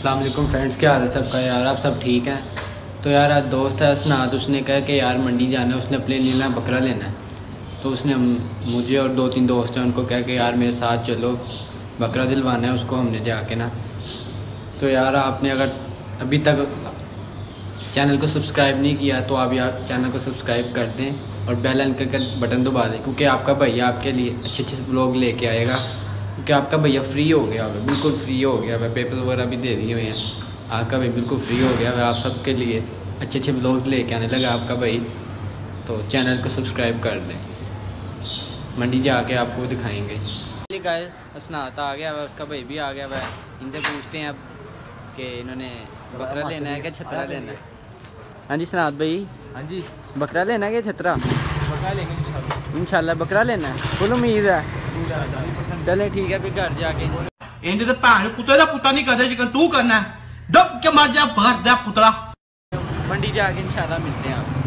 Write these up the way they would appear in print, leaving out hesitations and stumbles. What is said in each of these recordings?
अस्सलाम वालेकुम फ्रेंड्स, क्या हाल है सबका। यार आप सब ठीक हैं? तो यार आज दोस्त है असनाद, उसने कहा कि यार मंडी जाना है, उसने अपने लिए बकरा लेना है। तो उसने मुझे और 2-3 दोस्त हैं उनको कहा कि यार मेरे साथ चलो, बकरा दिलवाना है उसको हमने जाके ना। तो यार आपने अगर अभी तक चैनल को सब्सक्राइब नहीं किया तो आप यार चैनल को सब्सक्राइब कर दें और बेल आइकन का बटन दबा दें, क्योंकि आपका भैया आपके लिए अच्छे अच्छे ब्लॉग लेके आएगा। क्योंकि आपका भैया फ्री हो गया है, बिल्कुल फ्री हो गया है, पेपर वगैरह भी दे दिए हुए हैं। आपका भाई बिल्कुल फ्री हो गया है, आप सबके लिए अच्छे अच्छे ब्लॉग लेके आने लगा आपका भाई। तो चैनल को सब्सक्राइब कर दें, मंडी जाके आपको दिखाएंगे। गाइस असनाता आ गया है, उसका भाई भी आ गया है। इनसे पूछते हैं अब कि इन्होंने बकरा लेना है क्या छतरा लेना है। हाँ जी सनात भाई। हाँ जी, बकरा लेना है क्या छतरा? बकरा लेंगे इंशाल्लाह बकरा लेना है, फुल उम्मीद है। चले ठीक है, फिर घर जाके इंज ते भैन कुत्ते दा पुत्ता नहीं करदे जिकन तू करना है। दब के मर जा बाहर दा पुतला। मंडी जाके इंशाल्लाह मिलते हैं आप।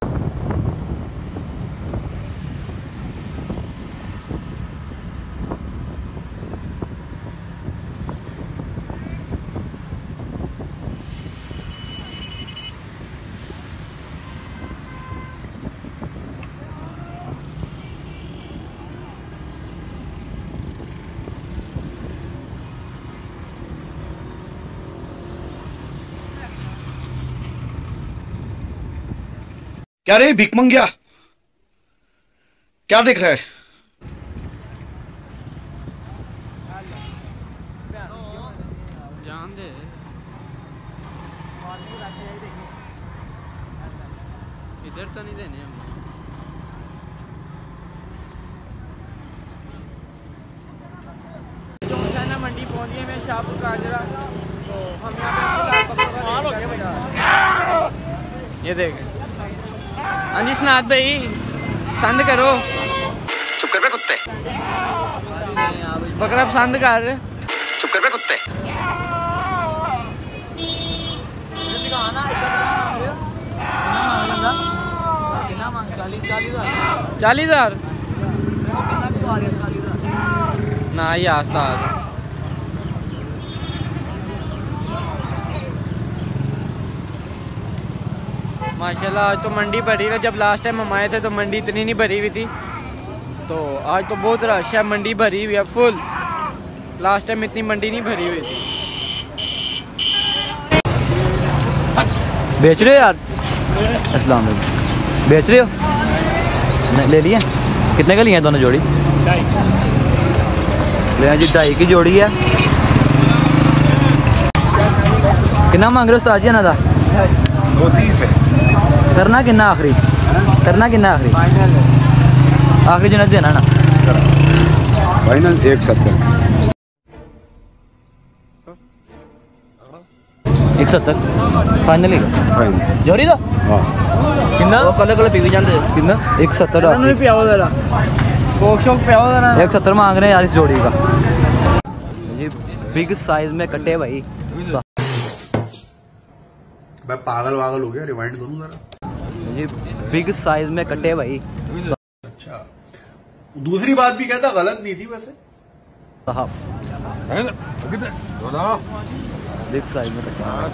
क्या रे भिख मंगिया, क्या देख रहा है? जान दे इधर तो नहीं देने हम। जो है ना मंडी पहुंच गए, मैं शाहपुर काजरा। तो हम यहाँ पे ये देखें। हाँ जी सनात भाई, पसंद करो। चुप कर बे कुत्ते, बकरा पसंद कर। चुप कर बे कुत्ते। 40,000 ना ये आस्ता माशाल्लाह। आज तो मंडी भरी हुई, जब लास्ट टाइम हम आए थे तो मंडी इतनी नहीं भरी हुई थी। तो आज तो बहुत रश है, मंडी भरी हुई है फुल। लास्ट टाइम इतनी मंडी नहीं भरी हुई थी। बेच रहे हो यार? अस्सलाम वालेकुम। बेच रहे हो? ले लिए? कितने का लिए हैं दोनों जोड़ी? ले जी 2.5 की जोड़ी है। कितना मांग रहे हो उस्ताद जी ना था? 230 है। करना कितना आखिरी? करना कितना आखिरी? आखिरी जो देना ना फाइनल 170। 170 फाइनल ही फाइनल जोड़ी तो कितना कल कल पीवी जाते कितना 170 पियाओ जरा, कोक शोक पियाओ जरा। 170 मांग रहे हैं यार इस जोड़ी का। ये बिग साइज में कटे भाई। मैं पागल वागल हो गया, रिवाइंड करूं जरा। ये बिग साइज में कटे भाई। अच्छा, दूसरी बात भी कहता गलत नहीं थी वैसे। साहब बिग साइज में कटे।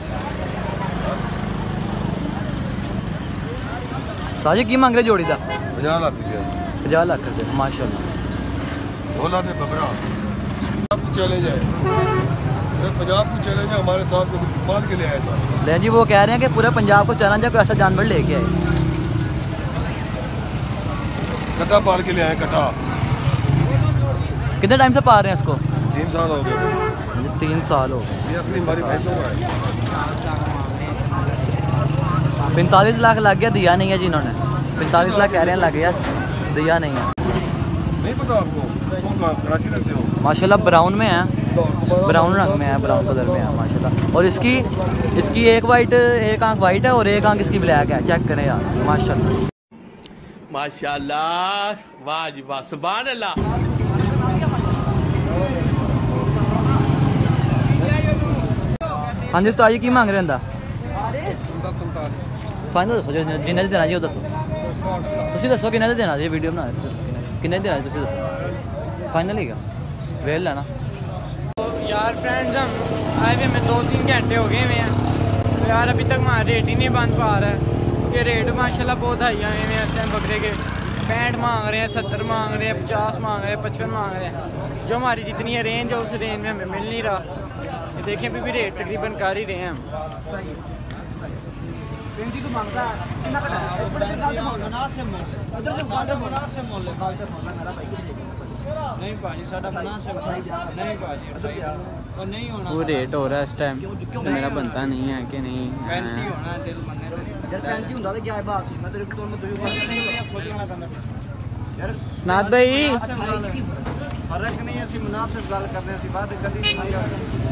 साजी की मांग रहे जोड़ी का? 50 लाख 50 लाख रुपये माशाल्लाह। 2 लाख में बकरा चले जाए, 50 को चले जाए हमारे साथ बात के लिए आए साहब। ले जी वो कह रहे हैं कि पूरे पंजाब को चैलेंज है, कोई ऐसा जानवर लेके आए। कटा पाल के लिए आए, कटा। कितने टाइम से पाल रहे हैं इसको? 3 साल हो गए। 3 साल हो गए। ये अपनी हमारी भैंसों का है। 45 लाख लग गया, दिया नहीं है जी इन्होंने। 45 लाख कह रहे हैं लग गया, दिया नहीं है। नहीं पता आपको? कराची रहते हो? माशाल्लाह ब्राउन में है, ब्राउन रंग में है, ब्राउन कलर में है माशाल्लाह। और इसकी एक आंख वाइट है और एक आंख इसकी ब्लैक है। चेक करें यार माशाल्लाह माशाल्लाह, वाह जी वाह, सुभान अल्लाह। हाँ जी उस्ताद जी की मांग रहे हैं? फाइनल दसो जिन्हें देना जी, वो दसो। तुम दसो किन्ने देना जी, वीडियो बना किन्ने देना जी, तुम दसो। फाइनल ही क्या वेल लेना? यार फ्रेंड्स हम आए हुए हमें 2-3 घंटे हो गए हुए हैं, तो यार अभी तक हमारा रेट ही नहीं बन पा रहा है, क्योंकि रेट माशाल्लाह बहुत हाई आए हुए हैं इस टाइम बकरे के। 65 मांग रहे हैं, 70 मांग रहे हैं, 50 मांग रहे हैं, 55 मांग रहे हैं। जो हमारी जितनी है रेंज है उस रेंज में हमें मिल नहीं रहा। ये देखें अभी भी रेट तकरीबन कर ही रहे हैं हम। नहीं भाजी साडा मुनासिब नहीं भाजी और नहीं होना वो रेट हो रहा है इस टाइम, तो मेरा बनता नहीं है कि नहीं 35 होना दिल मन्ने यार 35 ਹੁੰਦਾ ਤੇ ਜਾਇ ਬਾਤ ਸੀ ਮੈਂ ਤੇਰੇ ਕੋਲ ਮੈਂ ਤੁਝੇ यार सनात भाई फर्क नहीं है ਅਸੀਂ मुनासिब ਗੱਲ करने ਅਸੀਂ बात कभी नहीं मंगा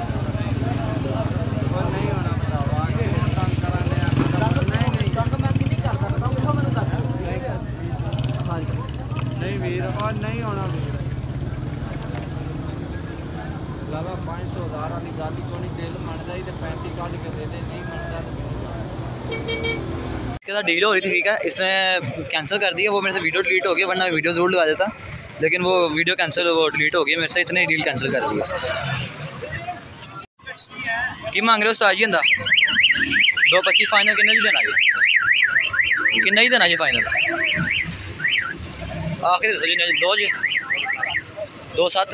और नहीं होना भरावा के काम कराने नहीं ਕੰਮ ਮੈਂ ਕਿੰਨੀ ਕਰਦਾ ਪਤਾ ਉਹ ਮੈਨੂੰ ਕਰ नहीं वीर और नहीं होना वीर लाला 500 हज़ार वाली गाली को नहीं दिल मन जाए तो 35 काट के दे दे नहीं मनता के साथ डील हो रही थी, ठीक है, इसने कैंसिल कर दिया। वो मेरे से वीडियो डिलीट हो गया, वरना वीडियो ज़रूर लगा देता, लेकिन वो वीडियो कैंसिल वो डिलीट हो गई मेरे से, इसने डील कैंसिल कर दिया। की मांग रहे हो उस्ताद जी? इंदा 225 फाइनल किन्ने जी देना जी? किन्ने ही देना जी फाइनल? आखिरी दसो जी, 2 जी 2.7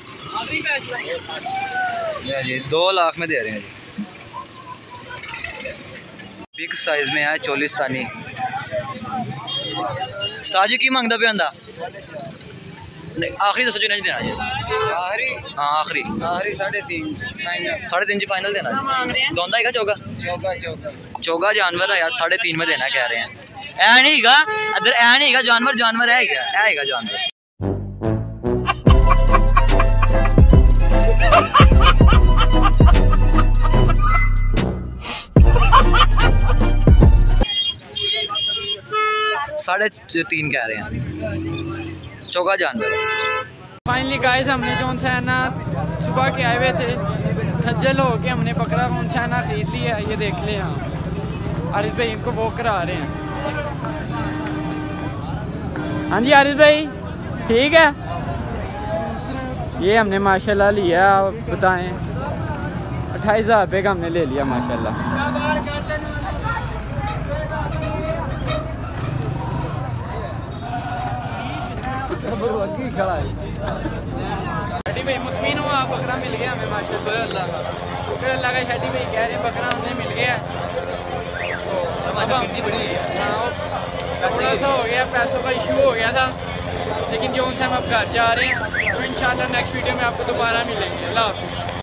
जी 2 लाख में दे रहे हैं जी। बिग साइज में है चोलिस्तानी। उस्ताद जी की मांगदा पे आंदा? नहीं आखिरी दसो जी नहीं देना जी। आखिरी हाँ आखिरी 3.5 फाइनल 3.5 जी फाइनल देना जी। दोंदा है चौगा चौगा जानवर है यार, 3.5 में देना कह रहे हैं। ऐ नहीं गा इधर, ऐ नहीं गा जानवर, जानवर है क्या? ऐ जानवर। साढ़े 3 कह रहे हैं, चौगा जानवर। फाइनली गाइस हमने जो सा है ना सुबह के आए हुए थे, खज्जल हो के हमने बकरा कौन सा है ना खरीद लिया है। ये देख लें यहाँ आरिफ भाई इनको वॉक करा रहे हैं। हाँ जी आरिफ भाई ठीक है। ये हमने माशाल्लाह लिया, बताएं 28,000 रुपये का हमने ले लिया माशाल्लाह। खड़ा है शेटी भाई मुतमीन हुआ, बकरा मिल गया हमें माशाल्लाह। अल्लाह का शेटी भाई कह रहे हैं बकरा हमें मिल गया। थोड़ा सा हो गया, पैसों का इशू हो गया था, लेकिन जो उनसे हम अब घर जा रहे हैं, तो इंशाल्लाह नेक्स्ट वीडियो में आपको दोबारा मिलेंगे। अल्लाह हाफिज़।